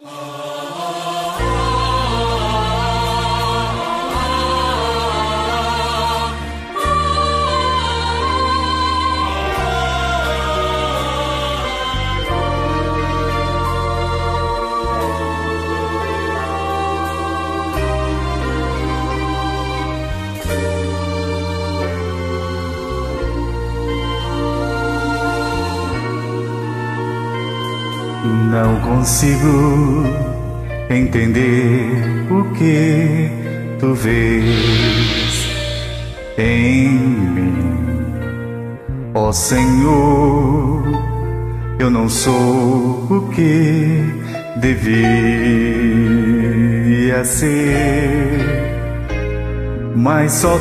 Não consigo entender o que tu vês em mim, ó Senhor. Eu não sou o que devia ser, mas só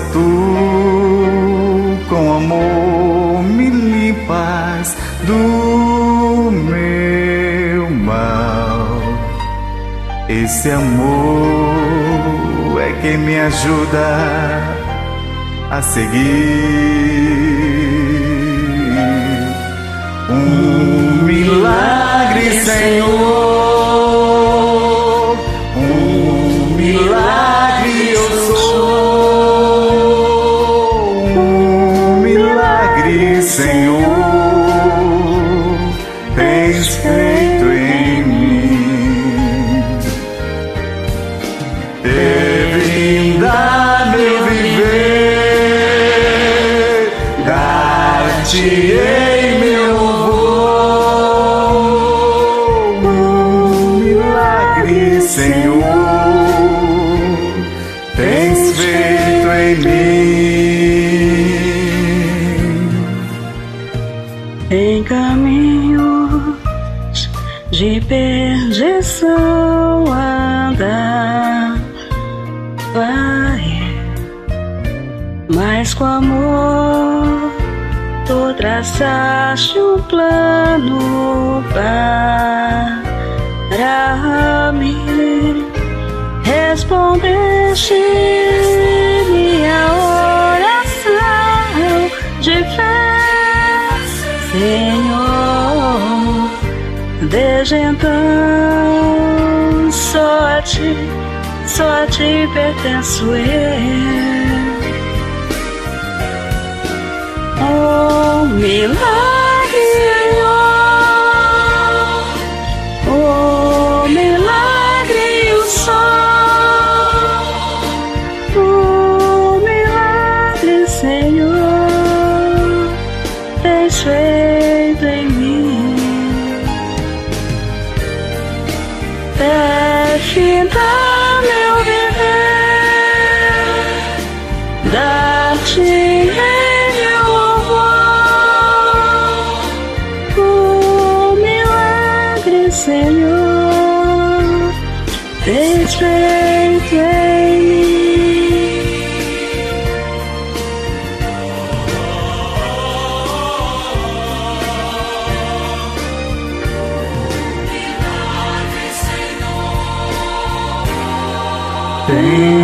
tu com amor me limpas do meu mal. Esse amor é que me ajuda a seguir. Um milagre, Senhor, um milagre eu sou. Um milagre, Senhor, tens feito em mim. Dar-me viver, dar-te-ei meu louvor. Um milagre, Senhor, tens feito em mim. Em caminhos de perdição andar vai, mas com amor tu traçaste um plano para mim. Respondeste minha oração de fé, Senhor. Desde então só a ti pertenço eu. Oh, milagre, oh, milagre eu sou. Oh, milagre, Senhor, tens feito em mim. Findar meu viver, dar-te-ei meu louvor. Oh, milagre, Senhor, tens feito em mim. Tem